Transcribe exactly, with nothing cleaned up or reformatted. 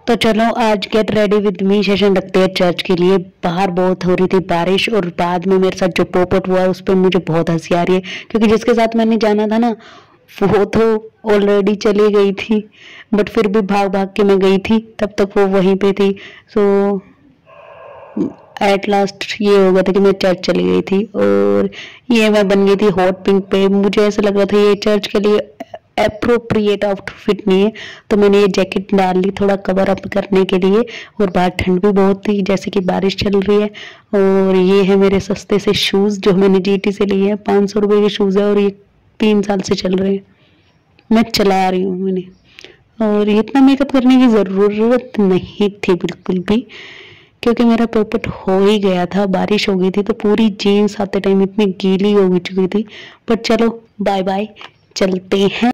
तो चलो आज get ready with me session रखते हैं चर्च के लिए। बाहर बहुत हो रही थी बारिश और बाद में मेरे साथ जो पोपट हुआ उस पर मुझे बहुत हंसी आ रही है, क्योंकि जिसके साथ मैंने जाना था ना वो तो ऑलरेडी चली गई थी, बट फिर भी भाग भाग के मैं गई थी, तब तक वो वहीं पे थी। सो एट लास्ट ये हो गया था कि मैं चर्च चली गई थी और ये मैं बन गई थी हॉट पिंक पे। मुझे ऐसा लग रहा था ये चर्च के लिए अप्रोप्रिएट आउटफिट नहीं है, तो मैंने ये जैकेट डाल ली थोड़ा कवर अप करने के लिए। और बाहर ठंड भी बहुत थी, जैसे कि बारिश चल रही है। और ये है मेरे सस्ते से शूज़ जो मैंने जीटी से लिए हैं, पाँच सौ रुपये के शूज़ है और ये तीन साल से चल रहे हैं, मैं चला रही हूँ मैंने। और इतना मेकअप करने की ज़रूरत नहीं थी बिल्कुल भी, क्योंकि मेरा पोपट हो ही गया था, बारिश हो गई थी तो पूरी जीन्स आते टाइम इतनी गीली हो चुकी थी। पर चलो बाय बाय, चलते हैं।